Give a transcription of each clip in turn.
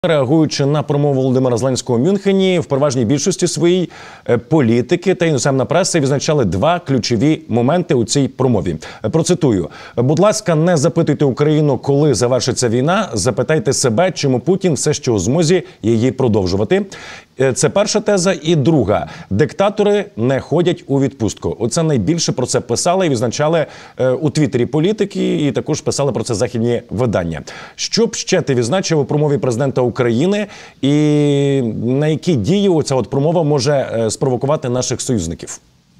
Реагуючи на промову Володимира Зеленського у Мюнхені, в переважній більшості своїй політики та іноземна преса відзначали два ключові моменти у цій промові. Процитую: «Будь ласка, не запитуйте Україну, коли завершиться війна, запитайте себе, чому Путін все ще у змозі її продовжувати». Це перша теза. І друга: диктатори не ходять у відпустку. Оце найбільше про це писали і відзначали у Твіттері політики, і також писали про це західні видання. Що б ще ти відзначив у промові президента України, і на які дії оця от промова може спровокувати наших союзників?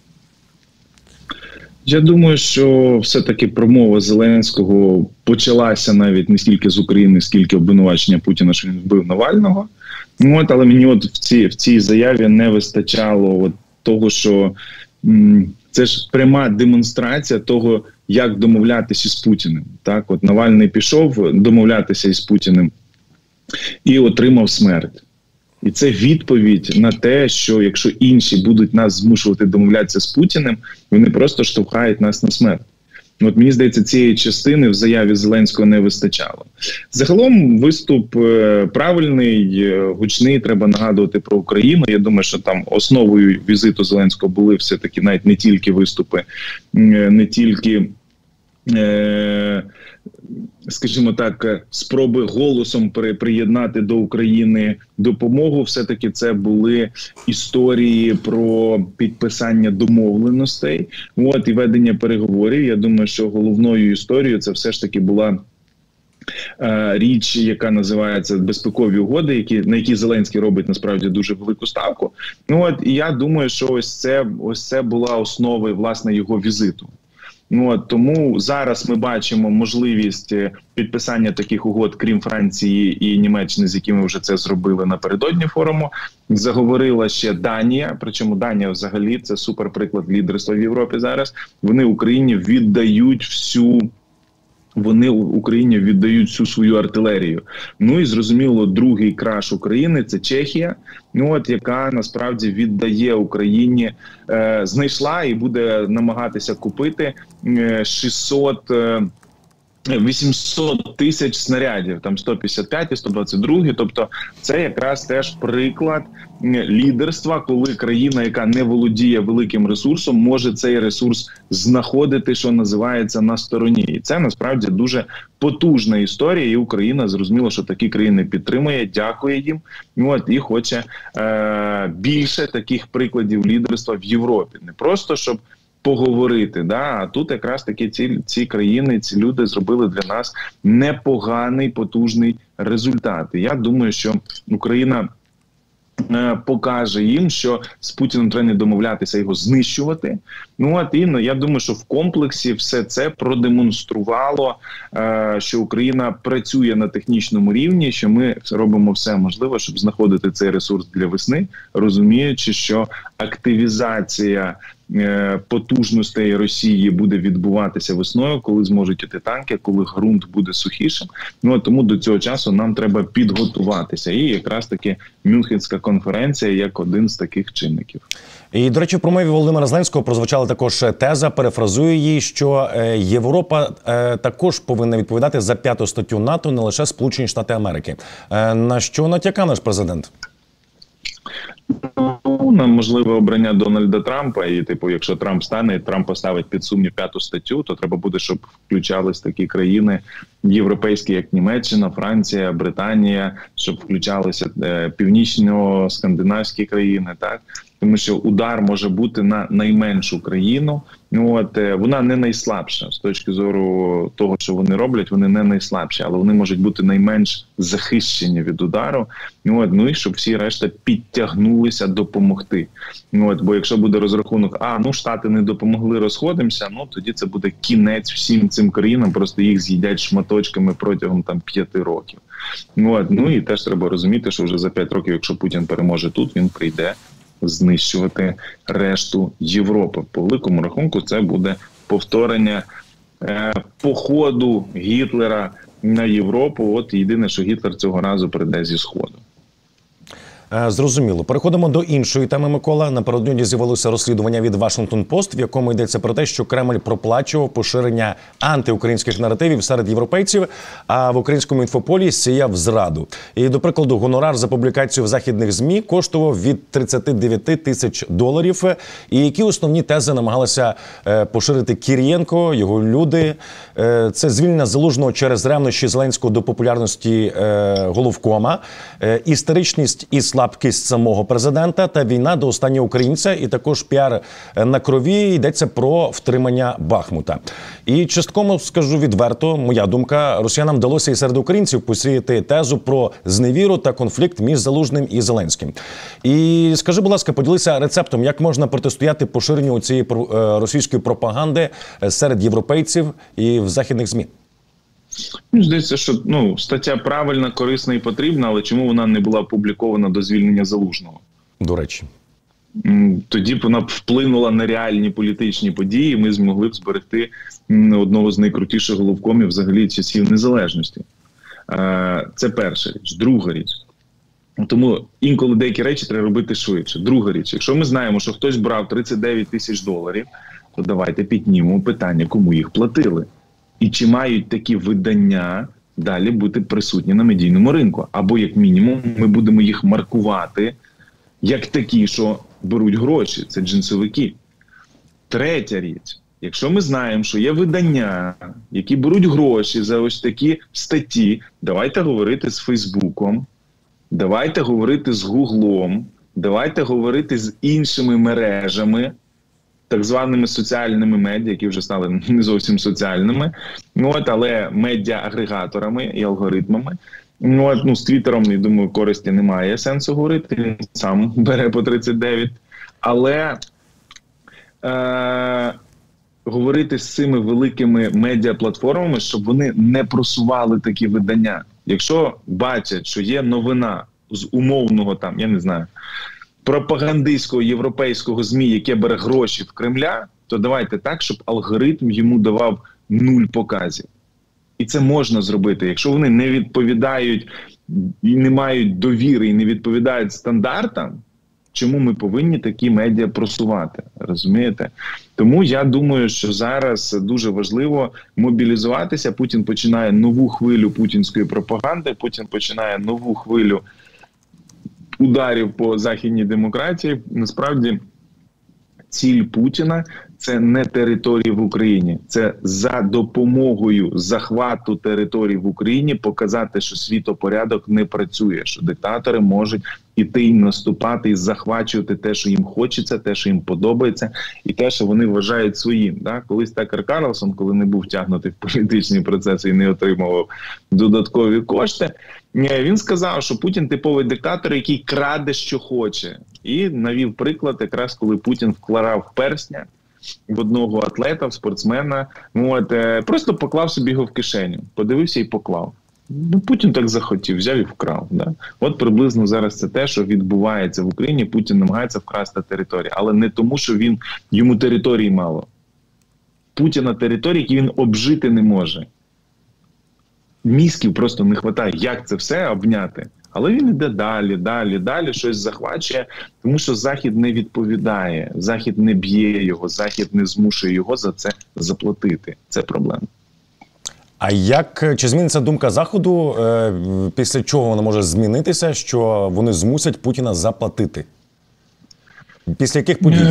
Я думаю, що все-таки промова Зеленського почалася навіть не стільки з України, скільки обвинувачення Путіна, що він вбив Навального. Але мені в цій заяві не вистачало того, що це ж пряма демонстрація того, як домовлятися з Путіним. Так, от Навальний пішов домовлятися із Путіним і отримав смерть. І це відповідь на те, що якщо інші будуть нас змушувати домовлятися з Путіним, вони просто штовхають нас на смерть. От мені здається, цієї частини в заяві Зеленського не вистачало. Загалом виступ правильний, гучний, треба нагадувати про Україну. Я думаю, що там основою візиту Зеленського були все-таки навіть не тільки виступи, не тільки скажімо так, спроби голосом приєднати до України допомогу. Все-таки це були історії про підписання домовленостей, і ведення переговорів. Я думаю, що головною історією це все ж таки була річ, яка називається безпекові угоди, на які Зеленський робить насправді дуже велику ставку. І я думаю, що ось це була основою, власне, його візиту. Тому зараз ми бачимо можливість підписання таких угод, крім Франції і Німеччини, з якими вже це зробили напередодні форуму. Заговорила ще Данія, причому Данія взагалі це суперприклад лідерства в Європі зараз. Вони Україні віддають всю свою артилерію. І зрозуміло, другий краш України – це Чехія, яка насправді віддає Україні, знайшла і буде намагатися купити 800 тисяч снарядів, там 155 і 122, тобто це якраз теж приклад лідерства, коли країна, яка не володіє великим ресурсом, може цей ресурс знаходити, що називається, на стороні. І це насправді дуже потужна історія, і Україна зрозуміла, що такі країни підтримує, дякує їм, і хоче більше таких прикладів лідерства в Європі. Не просто, щоб поговорити, а тут якраз таки ці країни, ці люди зробили для нас непоганий, потужний результат. І я думаю, що Україна покаже їм, що з Путіним треба не домовлятися, його знищувати. І я думаю, що в комплексі все це продемонструвало, що Україна працює на технічному рівні, що ми робимо все можливе, щоб знаходити цей ресурс для весни, розуміючи, що активізація потужностей Росії буде відбуватися весною, коли зможуть іти танки, коли ґрунт буде сухішим. Тому до цього часу нам треба підготуватися. І якраз таки Мюнхенська конференція як один з таких чинників. І, до речі, в промові Володимира Зеленського прозвучала також теза, перефразую її, що Європа також повинна відповідати за 5-ту статтю НАТО, не лише Сполучені Штати Америки. На що натякав наш президент? На можливе обрання Дональда Трампа, і якщо Трамп стане, Трамп поставить під сумнів 5-ту статтю, то треба буде, щоб включались такі країни європейські, як Німеччина, Франція, Британія, щоб включалися північно-скандинавські країни, так? Тому що удар може бути на найменшу країну. Вона не найслабша з точки зору того, що вони роблять, вони не найслабші, але вони можуть бути найменш захищені від удару. І щоб всі решта підтягнулися допомогти. Бо якщо буде розрахунок, Штати не допомогли, розходимося, тоді це буде кінець всім цим країнам, просто їх з'їдять шматочками протягом 5 років. І теж треба розуміти, що вже за 5 років, якщо Путін переможе тут, він прийде знищувати решту Європи. По великому рахунку це буде повторення походу Гітлера на Європу. Єдине, що Гітлер цього разу прийде зі Сходу. Зрозуміло. Переходимо до іншої теми, Микола. Напередодні з'явилося розслідування від Washington Post, в якому йдеться про те, що Кремль проплачував поширення антиукраїнських наративів серед європейців, а в українському інфополі сіяв зраду. І, до прикладу, гонорар за публікацію в західних ЗМІ коштував від $39 тисяч. І які основні тези намагалися поширити Кірієнко, його люди? Це звільнення Залужного через ревнощі Зеленського до популярності головкома, істеричність і слабкість самого президента та війна до останнього українця, і також піар на крові. Йдеться про втримання Бахмута. І частково, скажу відверто, моя думка, росіянам вдалося і серед українців посіяти тезу про зневіру та конфлікт між Залужним і Зеленським. І скажи, будь ласка, поділися рецептом, як можна протистояти поширенню цієї російської пропаганди серед європейців і в західних ЗМІ? Мені здається, що стаття правильна, корисна і потрібна, але чому вона не була опублікована до звільнення Залужного? До речі. Тоді б вона вплинула на реальні політичні події, ми змогли б зберегти одного з найкрутіших головкомів взагалі часів незалежності. Це перша річ. Друга річ. Тому інколи деякі речі треба робити швидше. Друга річ. Якщо ми знаємо, що хтось брав $39 тисяч, то давайте піднімемо питання, кому їх платили. І чи мають такі видання далі бути присутні на медійному ринку. Або, як мінімум, ми будемо їх маркувати як такі, що беруть гроші. Це джинсовики. Третя річ. Якщо ми знаємо, що є видання, які беруть гроші за ось такі статті, давайте говорити з Фейсбуком, давайте говорити з Гуглом, давайте говорити з іншими мережами, так званими соціальними медіа, які вже стали не зовсім соціальними, але медіа-агрегаторами і алгоритмами. З Твіттером, я думаю, користі немає сенсу говорити, він сам бере по 39. Але говорити з цими великими медіаплатформами, щоб вони не просували такі видання. Якщо бачать, що є новина з умовного пропагандистського європейського ЗМІ, яке бере гроші в Кремля, то давайте так, щоб алгоритм йому давав 0 показів. І це можна зробити. Якщо вони не відповідають і не мають довіри, і не відповідають стандартам, чому ми повинні такі медіа просувати? Розумієте? Тому я думаю, що зараз дуже важливо мобілізуватися. Путін починає нову хвилю путінської пропаганди, Путін починає нову хвилю ударів по західній демократії. Насправді, ціль Путіна – це не території в Україні. Це за допомогою захвату територій в Україні показати, що світопорядок не працює, що диктатори можуть іти і наступати, і захвачувати те, що їм хочеться, те, що їм подобається, і те, що вони вважають своїм. Колись Такер Карлсон, коли не був втягнутий в політичні процеси і не отримував додаткові кошти, він сказав, що Путін типовий диктатор, який краде, що хоче. І навів приклад, якраз коли Путін вклав персня в одного атлета, в спортсмена, просто поклав собі його в кишеню, подивився і поклав. Путін так захотів, взяв і вкрав. От приблизно зараз це те, що відбувається в Україні. Путін намагається вкрасти територію, але не тому, що йому території мало. Путіна території, які він обжити не може. Мізків просто не вистачає, як це все обняти. Але він йде далі, щось захвачує, тому що Захід не відповідає, Захід не б'є його, Захід не змушує його за це заплатити. Це проблема. А чи зміниться думка Заходу, після чого вона може змінитися, що вони змусять Путіна заплатити? Після яких подій?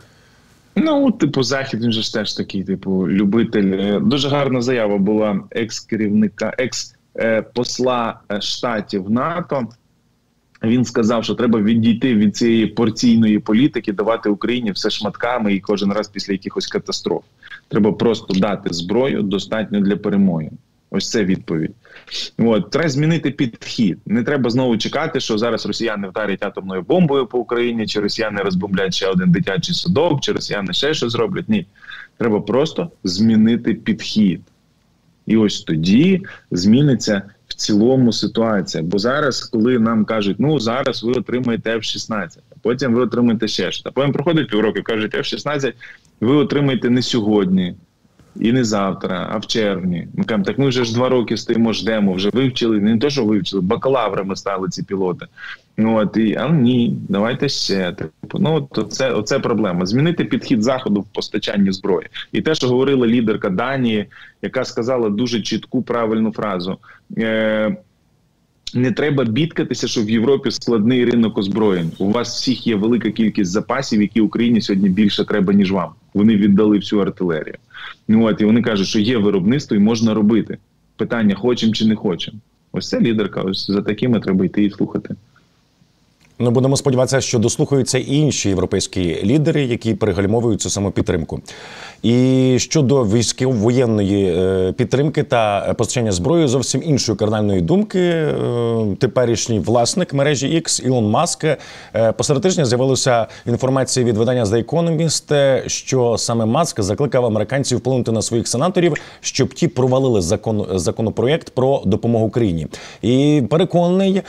Захід, він же ж теж такий, любитель. Дуже гарна заява була екс-керівника, екс-посла Штатів в НАТО. Він сказав, що треба відійти від цієї порційної політики, давати Україні все шматками і кожен раз після якихось катастроф. Треба просто дати зброю, достатньо для перемоги. Ось це відповідь. Треба змінити підхід. Не треба знову чекати, що зараз росіяни вдарять атомною бомбою по Україні, чи росіяни розбомблять ще один дитячий садок, чи росіяни ще щось зроблять. Ні. Треба просто змінити підхід. І ось тоді зміниться в цілому ситуація. Бо зараз, коли нам кажуть, зараз ви отримаєте F-16, а потім ви отримаєте ще щось. А потім проходить півроку і кажуть, F-16 ви отримаєте не сьогодні. І не завтра, а в червні. Ми кажемо, так ми вже ж 2 роки стоїмо, ждемо, вже вивчили, не те, що вивчили, бакалаврами стали ці пілоти. А ні, давайте ще. Оце проблема. Змінити підхід Заходу в постачанні зброї. І те, що говорила лідерка Данії, яка сказала дуже чітку, правильну фразу. Не треба бідкатися, що в Європі складний ринок озброєнь. У вас всіх є велика кількість запасів, які Україні сьогодні більше треба, ніж вам. Вони віддали всю артилерію. І вони кажуть, що є виробництво і можна робити. Питання, хочемо чи не хочемо. Ось це лідерка, ось за такими треба йти і слухати. Ну, будемо сподіватися, що дослухаються і інші європейські лідери, які перегальмовують цю саму підтримку. І щодо військово-воєнної підтримки та постачання зброї, зовсім іншої кардинальної думки, теперішній власник мережі X Ілон Маск. Посеред тижня з'явилася інформація від видання The Economist, що саме Маск закликав американців вплинути на своїх сенаторів, щоб ті провалили законопроєкт про допомогу Україні. І переконаний,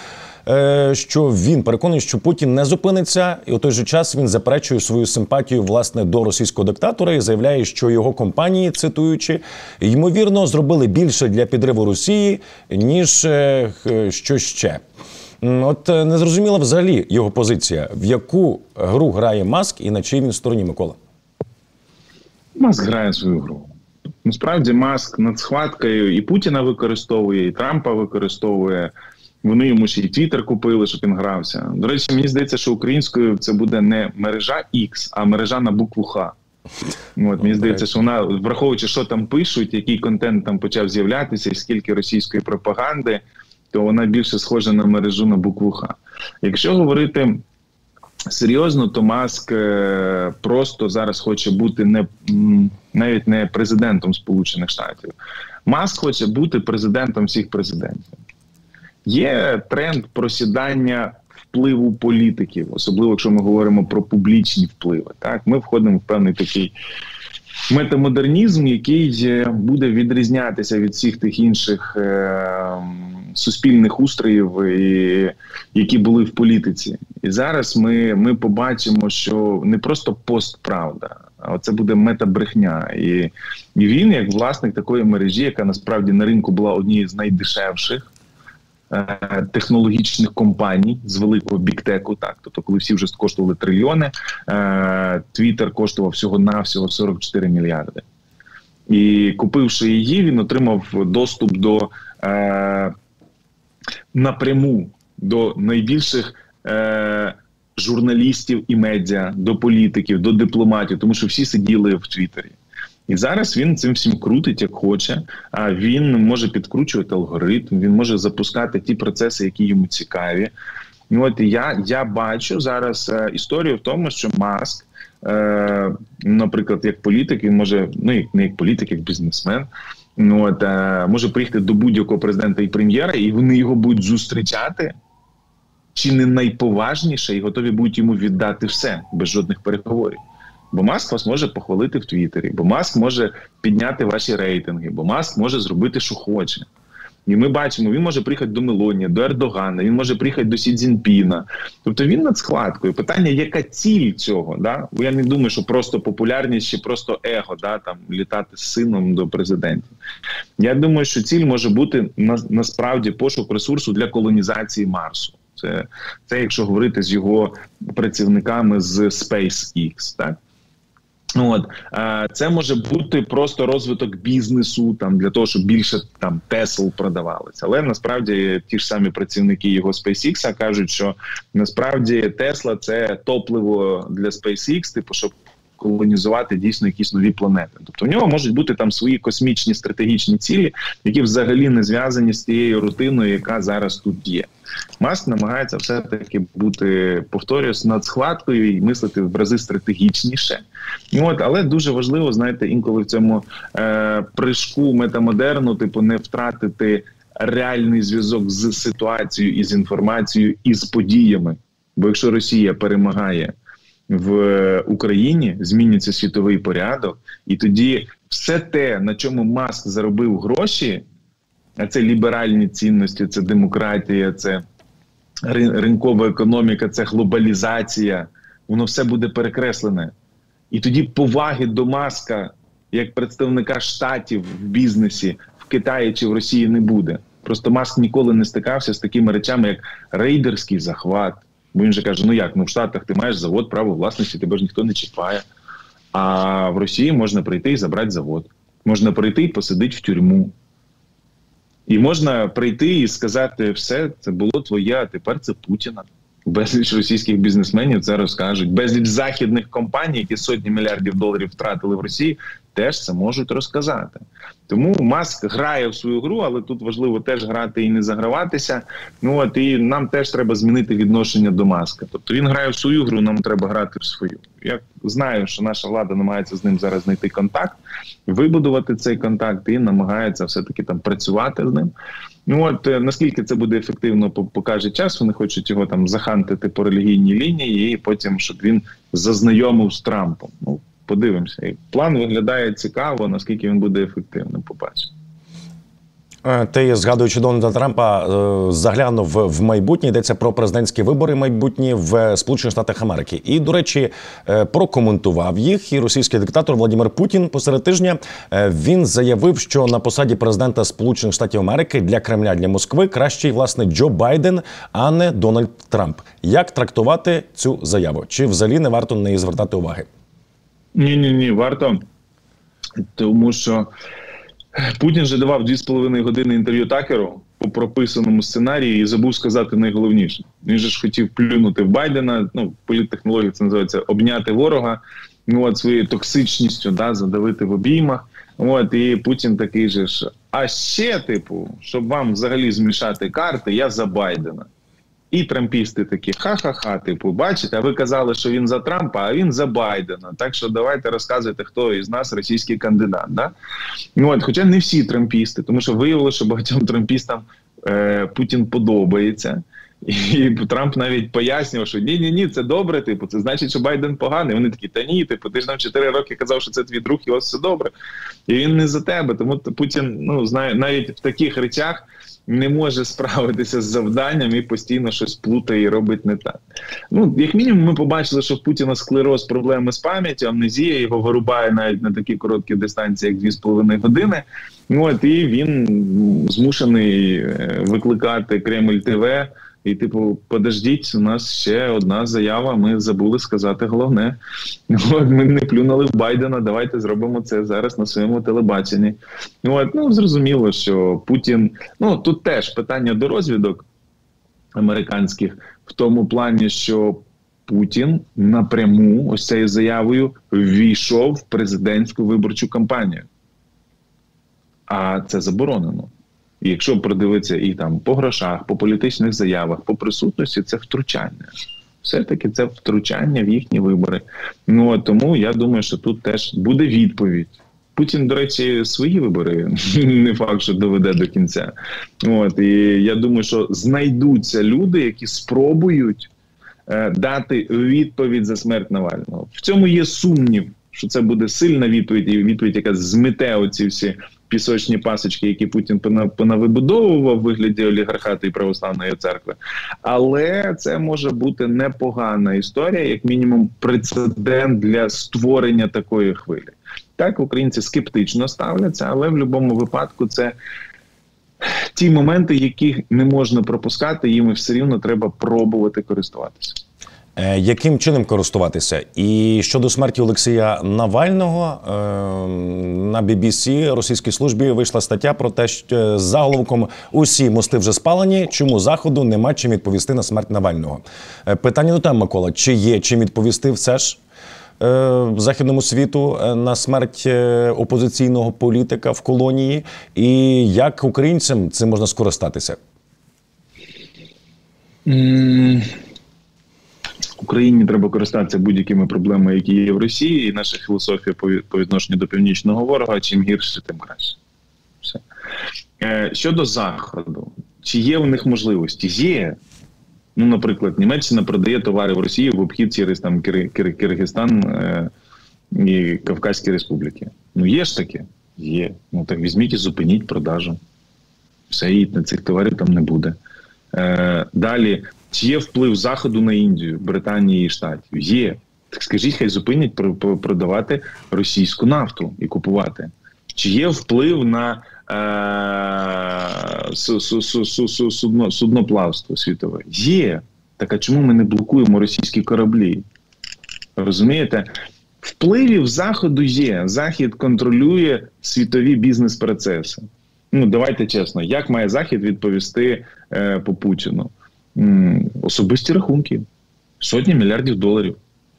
що Путін не зупиниться, і у той же час він заперечує свою симпатію, власне, до російського диктатора і заявляє, що його компанії, цитуючи, ймовірно, зробили більше для підриву Росії, ніж що ще. От незрозуміла взагалі його позиція. В яку гру грає Маск і на чиїй він стороні, Микола? Маск грає свою гру. Насправді Маск над схваткою і Путіна використовує, і Трампа використовує. Вони йому ще й Твіттер купили, щоб він грався. До речі, мені здається, що українською це буде не мережа X, а мережа на букву Х. Мені здається, що вона, враховуючи, що там пишуть, який контент там почав з'являтися і скільки російської пропаганди, то вона більше схожа на мережу на букву Х. Якщо говорити серйозно, то Маск просто зараз хоче бути навіть не президентом Сполучених Штатів. Маск хоче бути президентом всіх президентів. Є тренд просідання впливу політиків, особливо якщо ми говоримо про публічні впливи. Так? Ми входимо в певний такий метамодернізм, який буде відрізнятися від всіх тих інших суспільних устроїв, які були в політиці. І зараз ми побачимо, що не просто постправда, а це буде метабрехня. І він, як власник такої мережі, яка насправді на ринку була однією з найдешевших, технологічних компаній з великого біктеку, так, тобто коли всі вже коштували трильйони, Твіттер коштував всього-навсього 44 мільярди. І купивши її, він отримав доступ до напряму до найбільших журналістів і медіа, до політиків, до дипломатів, тому що всі сиділи в Твіттері. І зараз він цим всім крутить, як хоче, а він може підкручувати алгоритм, він може запускати ті процеси, які йому цікаві. І я бачу зараз історію в тому, що Маск, наприклад, як політик, він може, не як політик, як бізнесмен, може приїхати до будь-якого президента і прем'єра, і вони його будуть зустрічати, чи не найповажніше, і готові будуть йому віддати все, без жодних переговорів. Бо Маск вас може похвалити в Твіттері, бо Маск може підняти ваші рейтинги, бо Маск може зробити, що хоче. І ми бачимо, він може приїхати до Мелоні, до Ердогана, він може приїхати до Сі Цзіньпіна. Тобто він над схваткою. Питання, яка ціль цього? Да? Бо я не думаю, що просто популярність чи просто его, да, там, літати з сином до президентів. Я думаю, що ціль може бути насправді пошук ресурсу для колонізації Марсу. Це якщо говорити з його працівниками з SpaceX, так? Це може бути просто розвиток бізнесу, там, для того, щоб більше там Тесл продавалися. Але насправді ті ж самі працівники його SpaceX кажуть, що насправді Тесла – це топливо для SpaceX, типу, щоб колонізувати дійсно якісь нові планети. Тобто в нього можуть бути там свої космічні стратегічні цілі, які взагалі не зв'язані з тією рутиною, яка зараз тут є. Маск намагається все-таки бути, повторюсь, над схваткою і мислити в рази стратегічніше. Але дуже важливо, знаєте, інколи в цьому прыжку метамодерну, типу, не втратити реальний зв'язок з ситуацією, із інформацією, і з подіями. Бо якщо Росія перемагає в Україні, зміниться світовий порядок, і тоді все те, на чому Маск заробив гроші, а це ліберальні цінності, це демократія, це ринкова економіка, це глобалізація, воно все буде перекреслене. І тоді поваги до Маска як представника штатів в бізнесі в Китаї чи в Росії не буде. Просто Маск ніколи не стикався з такими речами, як рейдерський захват. Бо він же каже, ну як, ну в Штатах ти маєш завод, право власності, тебе ж ніхто не чіпає. А в Росії можна прийти і забрати завод. Можна прийти і посадити в тюрму. І можна прийти і сказати, все, це було твоє, а тепер це Путіна. Безліч російських бізнесменів це розкажуть. Безліч західних компаній, які сотні мільярдів доларів втратили в Росії, теж це можуть розказати. Тому Маск грає в свою гру, але тут важливо теж грати і не заграватися. І нам теж треба змінити відношення до Маска. Тобто він грає в свою гру, нам треба грати в свою. Я знаю, що наша влада намагається з ним зараз знайти контакт, вибудувати цей контакт і намагається все-таки там працювати з ним. Наскільки це буде ефективно, покаже час. Вони хочуть його там захантити по релігійній лінії і потім, щоб він зазнайомив з Трампом. Подивимося. І план виглядає цікаво, наскільки він буде ефективним, побачимо. Ти, згадуючи Дональда Трампа, заглянув в майбутнє, йдеться про президентські вибори майбутні в Сполучених Штатах Америки. І, до речі, прокоментував їх і російський диктатор Владимир Путін посеред тижня. Він заявив, що на посаді президента Сполучених Штатів Америки для Кремля, для Москви кращий, власне, Джо Байден, а не Дональд Трамп. Як трактувати цю заяву? Чи взагалі не варто на неї звертати уваги? Ні, варто. Тому що Путін же давав 2,5 години інтерв'ю Такеру по прописаному сценарії і забув сказати найголовніше. Він же ж хотів плюнути в Байдена, в політтехнології це називається обняти ворога, своєю токсичністю, задавити в обіймах. І Путін такий же ж, а ще, щоб вам взагалі змішати карти, я за Байдена. І трампісти такі, ха-ха-ха, бачите, а ви казали, що він за Трампа, а він за Байдена. Так що давайте розказуйте, хто із нас російський кандидат. Да? Хоча не всі трампісти, тому що виявилося, що багатьом трампістам Путін подобається. І Трамп навіть пояснював, що ні, це добре, це значить, що Байден поганий. Вони такі, та ні, ти ж нам 4 роки казав, що це твій друг, і ось все добре. І він не за тебе. Тому Путін, знає, навіть в таких речах не може справитися з завданням і постійно щось плутає і робить не так. Як мінімум ми побачили, що в Путіна склероз, проблеми з пам'яттю, амнезія, його вирубає навіть на такі короткі дистанції, як 2,5 години. І він змушений викликати Кремль ТВ і подождіть, у нас ще одна заява, ми забули сказати головне. Ми не плюнули в Байдена, давайте зробимо це зараз на своєму телебаченні. Зрозуміло, що Путін, тут теж питання до розвідок американських, в тому плані, що Путін напряму ось цією заявою ввійшов в президентську виборчу кампанію. А це заборонено. І якщо продивитися і там по грошах, по політичних заявах, по присутності, це втручання. Все-таки це втручання в їхні вибори. Тому я думаю, що тут теж буде відповідь. Путін, до речі, свої вибори не факт, що доведе до кінця. І я думаю, що знайдуться люди, які спробують дати відповідь за смерть Навального. В цьому є сумнів, що це буде сильна відповідь, і відповідь, яка змете оці всі пісочні пасочки, які Путін понавибудовував в вигляді олігархату і православної церкви. Але це може бути непогана історія, як мінімум прецедент для створення такої хвилі. Так, українці скептично ставляться, але в будь-якому випадку це ті моменти, які не можна пропускати, їм все рівно треба пробувати користуватися. Яким чином користуватися? І щодо смерті Олексія Навального, на BBC російській службі вийшла стаття про те, що з заголовком «Усі мости вже спалені, чому Заходу нема чим відповісти на смерть Навального». Питання до тебе, Микола, чи є чим відповісти все ж західному світу на смерть опозиційного політика в колонії? І як українцям цим можна скористатися? Україні треба користатися будь-якими проблемами, які є в Росії, і наша філософія по відношенню до північного ворога, чим гірше, тим краще. Все. Щодо Заходу, чи є у них можливості? Є. Наприклад, Німеччина продає товари в Росію в обхід через Киргизстан і Кавказькі республіки. Є ж таке? Є. Так візьміть і зупиніть продажу. Все, і цих товарів там не буде. Далі, чи є вплив Заходу на Індію, Британії і Штатів? Є. Так скажіть, хай зупинять продавати російську нафту і купувати. Чи є вплив на судноплавство світове? Є. Так а чому ми не блокуємо російські кораблі? Розумієте? Впливів Заходу є. Захід контролює світові бізнес-процеси. Ну, давайте чесно, як має Захід відповісти по Путіну? Особисті рахунки. Сотні мільярдів доларів.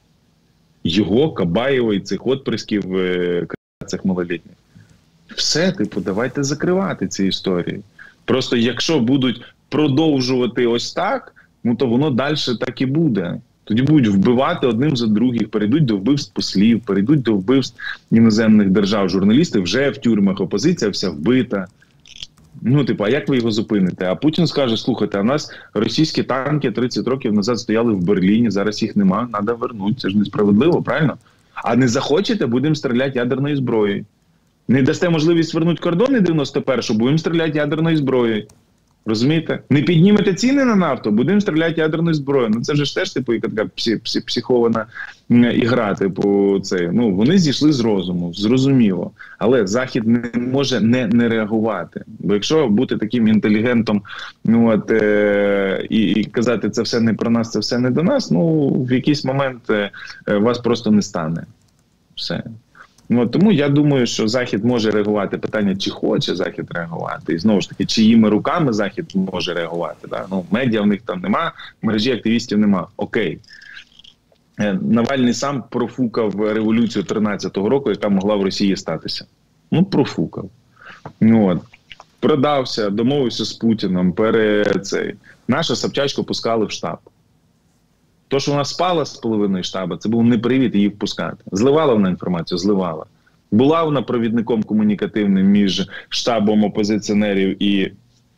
Його, Кабаєва і цих отприсків цих малолітніх. Все, типу, давайте закривати ці історії. Просто якщо будуть продовжувати ось так, ну то воно далі так і буде. Тоді будуть вбивати одним за других, перейдуть до вбивств послів, перейдуть до вбивств іноземних держав. Журналісти вже в тюрмах, опозиція вся вбита. Ну, типу, а як ви його зупините? А Путін скаже, слухайте, а в нас російські танки 30 років назад стояли в Берліні, зараз їх нема, треба вернути. Це ж несправедливо, правильно? А не захочете, будемо стріляти ядерною зброєю. Не дасте можливість вернути кордони 91-го, будемо стріляти ядерною зброєю. Розумієте? Не піднімете ціни на нафту, будемо стріляти ядерною зброєю. Ну це вже ж теж типу така психована ігра, типу це. Ну вони зійшли з розуму, зрозуміло. Але Захід не може не реагувати. Бо якщо бути таким інтелігентом, ну от і казати це все не про нас, це все не до нас, ну в якийсь момент вас просто не стане. Все. Ну, тому я думаю, що Захід може реагувати. Питання, чи хоче Захід реагувати. І знову ж таки, чиїми руками Захід може реагувати. Да? Ну, медіа в них там нема, мережі активістів нема. Окей. Навальний сам профукав революцію 13-го року, яка могла в Росії статися. Ну, профукав. Ну, от. Продався, домовився з Путіном, нашу Собчачку пускали в штаб. То, що вона спала з половиною штабу, це був не привід її впускати. Зливала вона інформацію? Зливала. Була вона провідником комунікативним між штабом опозиціонерів і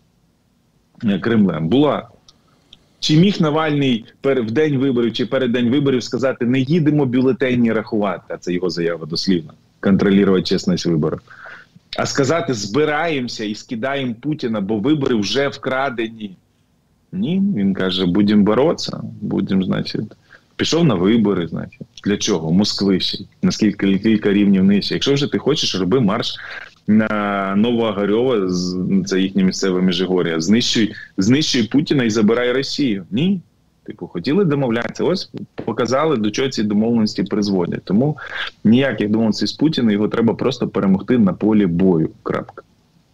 Кремлем? Була. Чи міг Навальний в день виборів чи перед день виборів сказати, не їдемо бюлетені рахувати, а це його заява дослівна, контролювати чесність виборів. А сказати, збираємося і скидаємо Путіна, бо вибори вже вкрадені. Ні, він каже, будемо боротися, будемо, значить, пішов на вибори, значить. Для чого? Москвищий, наскільки кілька рівнів нижче. Якщо вже ти хочеш, роби марш на Новоогарьова, це їхнє місцеве Межигор'я, знищуй Путіна і забирай Росію. Ні. Типу, хотіли домовлятися, ось показали, до чого ці домовленості призводять. Тому ніяких домовленостей з Путіним, його треба просто перемогти на полі бою. Крапка.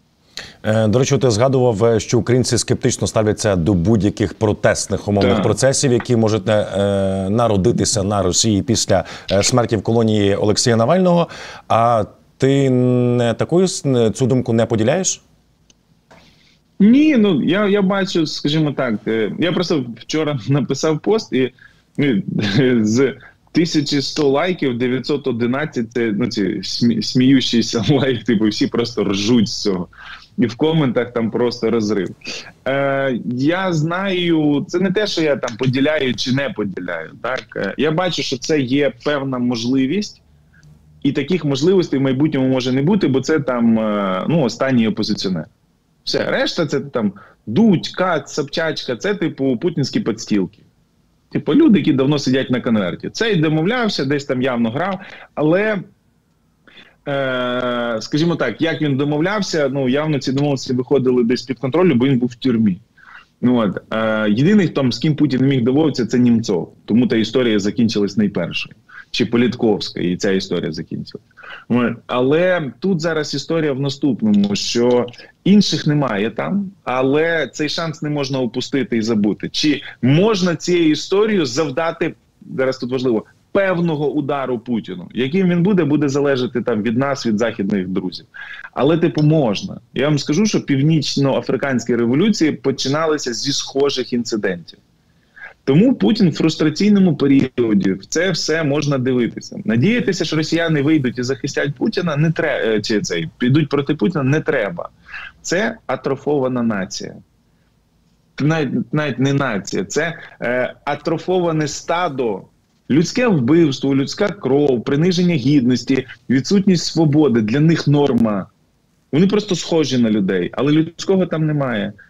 До речі, ти згадував, що українці скептично ставляться до будь-яких протестних умовних процесів, які можуть народитися на Росії після смерті в колонії Олексія Навального. А ти цю думку не поділяєш? Ні, ну я бачу, скажімо так, я просто вчора написав пост і з 1100 лайків 911 це ці сміючіся лайки, типу всі просто ржуть з цього. І в коментах там просто розрив. Я знаю, це не те, що я там поділяю чи не поділяю. Так? Я бачу, що це є певна можливість, і таких можливостей в майбутньому може не бути, бо це там останній опозиціонер. Все, решта це там Дудь, Кац, Собчачка, це типу путінські підстілки. Типу люди, які давно сидять на конверті. Цей домовлявся, десь там явно грав, але, скажімо так, як він домовлявся, явно ці домовленості виходили десь під контролю, бо він був в тюрмі. Єдиний, з ким Путін не міг домовитися, це Німцов. Тому та історія закінчилась найпершою. Чи Політковська, і ця історія закінчилась. Але тут зараз історія в наступному, що інших немає там, але цей шанс не можна упустити і забути. Чи можна цією історією завдати, зараз тут важливо, певного удару Путіну? Яким він буде залежати там від нас, від західних друзів. Але можна. Я вам скажу, що північноафриканські революції починалися зі схожих інцидентів. Тому Путін в фрустраційному періоді, в це все можна дивитися. Надіятися, що росіяни вийдуть і захистять Путіна, не треба, підуть проти Путіна, не треба. Це атрофована нація. Навіть не нація, це атрофоване стадо. Людське вбивство, людська кров, приниження гідності, відсутність свободи – для них норма. Вони просто схожі на людей, але людського там немає.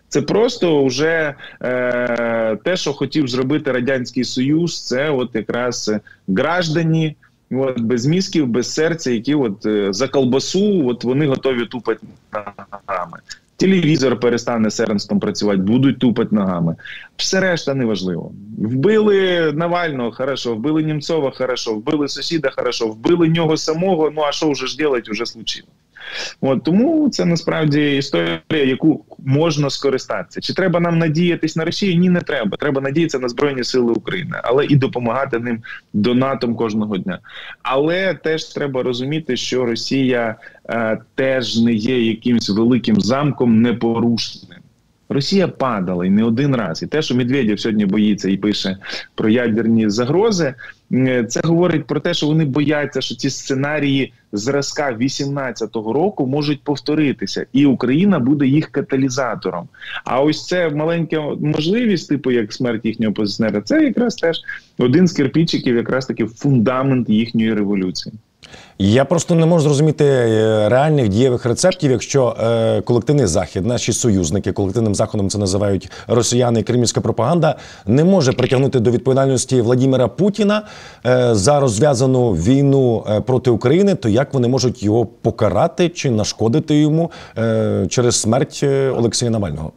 Це просто вже те, що хотів зробити Радянський Союз, це от якраз граждані, от, без мізків, без серця, які от за колбасу от вони готові тупати ногами. Телевізор перестане сиренством працювати, будуть тупати ногами. Все решта неважливо. Вбили Навального – хорошо, вбили Німцова – хорошо, вбили сусіда – хорошо, вбили нього самого, ну а що вже ж робити, вже случилось. От, тому це насправді історія, яку можна скористатися. Чи треба нам надіятись на Росію? Ні, не треба. Треба надіятися на Збройні Сили України, але і допомагати ним донатом кожного дня. Але теж треба розуміти, що Росія теж не є якимсь великим замком непорушним. Росія падала і не один раз. І те, що Медведєв сьогодні боїться і пише про ядерні загрози, це говорить про те, що вони бояться, що ці сценарії зразка 18-го року можуть повторитися. І Україна буде їх каталізатором. А ось це маленька можливість, типу як смерть їхнього опозиціонера, це якраз теж один з кирпичиків, якраз таки фундамент їхньої революції. Я просто не можу зрозуміти реальних дієвих рецептів, якщо колективний Захід, наші союзники, колективним Заходом це називають росіяни і кремлівська пропаганда, не може притягнути до відповідальності Владимира Путіна за розв'язану війну проти України, то як вони можуть його покарати чи нашкодити йому через смерть Олексія Навального?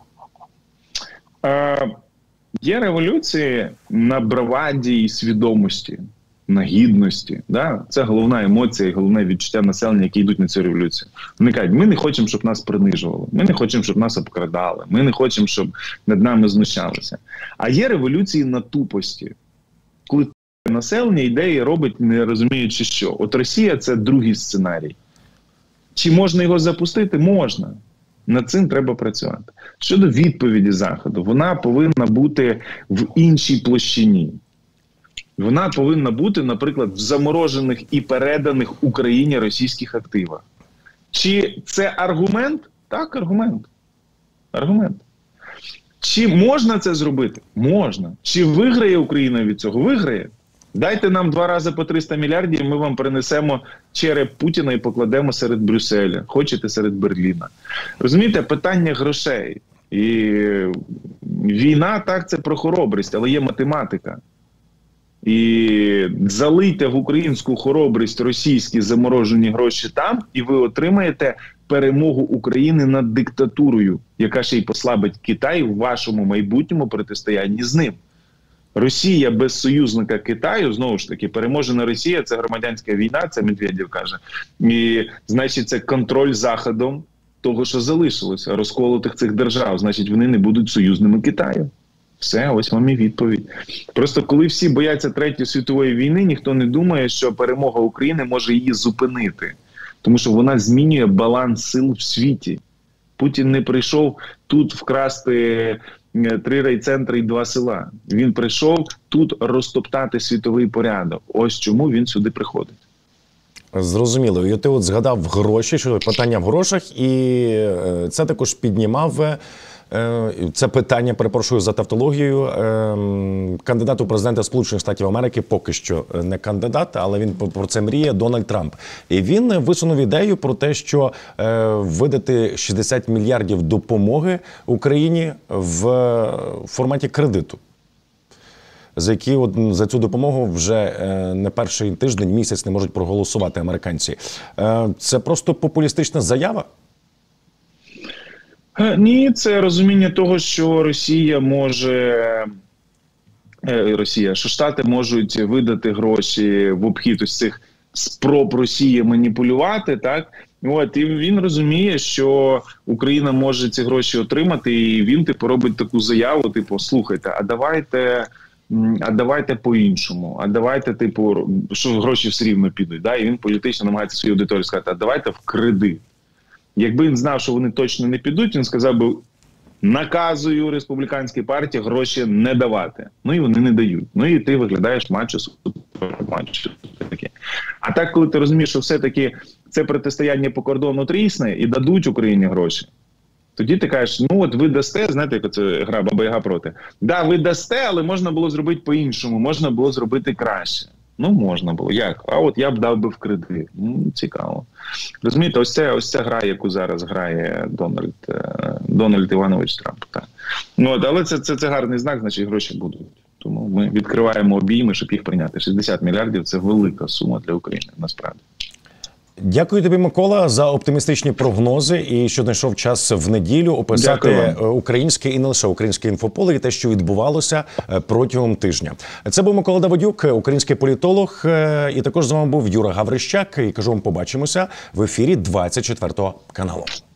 Є революції на браваді і свідомості. На гідності. Да? Це головна емоція і головне відчуття населення, які йдуть на цю революцію. Вони кажуть, ми не хочемо, щоб нас принижували, ми не хочемо, щоб нас обкрадали, ми не хочемо, щоб над нами знущалися. А є революції на тупості. Коли населення йде і робить, не розуміючи що. От Росія – це другий сценарій. Чи можна його запустити? Можна. Над цим треба працювати. Щодо відповіді Заходу, вона повинна бути в іншій площині. Вона повинна бути, наприклад, в заморожених і переданих Україні російських активах. Чи це аргумент? Так, аргумент. Аргумент. Чи можна це зробити? Можна. Чи виграє Україна від цього? Виграє. Дайте нам 2 рази по 300 мільярдів, ми вам принесемо череп Путіна і покладемо серед Брюсселя. Хочете серед Берліна. Розумієте, питання грошей. І війна, так, це про хоробрість, але є математика. І залийте в українську хоробрість російські заморожені гроші там, і ви отримаєте перемогу України над диктатурою, яка ще й послабить Китай в вашому майбутньому протистоянні з ним. Росія без союзника Китаю, знову ж таки, переможена Росія – це громадянська війна, це Медведєв каже. І, значить, це контроль Заходом того, що залишилося, розколотих цих держав. Значить, вони не будуть союзними Китаю. Все, ось вам і відповідь. Просто коли всі бояться Третьої світової війни, ніхто не думає, що перемога України може її зупинити. Тому що вона змінює баланс сил в світі. Путін не прийшов тут вкрасти 3 райцентри і 2 села. Він прийшов тут розтоптати світовий порядок. Ось чому він сюди приходить. Зрозуміло. І ти от згадав гроші, що питання в грошах, і це також піднімав це питання, перепрошую за тавтологію, кандидат у президенти Сполучених Штатів Америки, поки що не кандидат, але він про це мріє, Дональд Трамп. І він висунув ідею про те, що видати 60 мільярдів допомоги Україні в форматі кредиту, за цю допомогу вже не перший тиждень, місяць не можуть проголосувати американці. Це просто популістична заява? Ні, це розуміння того, що що Штати можуть видати гроші в обхід ось цих спроб Росії маніпулювати, так? От, і він розуміє, що Україна може ці гроші отримати, і він, робить таку заяву, слухайте, а давайте по-іншому, а давайте, що гроші все рівно підуть, да? І він політично намагається свою аудиторію сказати, а давайте в кредит. Якби він знав, що вони точно не підуть, він сказав би, наказую республіканській партії гроші не давати. Ну і вони не дають. Ну і ти виглядаєш мачо-супермачо. А так, коли ти розумієш, що все-таки це протистояння по кордону трісне і дадуть Україні гроші, тоді ти кажеш, ну от ви дасте, знаєте, як це гра Баба Яга проти. Да, ви дасте, але можна було зробити по-іншому, можна було зробити краще. Ну, можна було. Як? А от я б дав би в кредит. Цікаво. Розумієте, ось ця гра, яку зараз грає Дональд Іванович Трамп. Так. Ну, але це гарний знак, значить гроші будуть. Тому ми відкриваємо обійми, щоб їх прийняти. 60 мільярдів – це велика сума для України, насправді. Дякую тобі, Микола, за оптимістичні прогнози і що знайшов час в неділю описати українське і не лише українське інфополе і те, що відбувалося протягом тижня. Це був Микола Давидюк, український політолог, і також з вами був Юра Гаврищак. І кажу вам, побачимося в ефірі 24 каналу.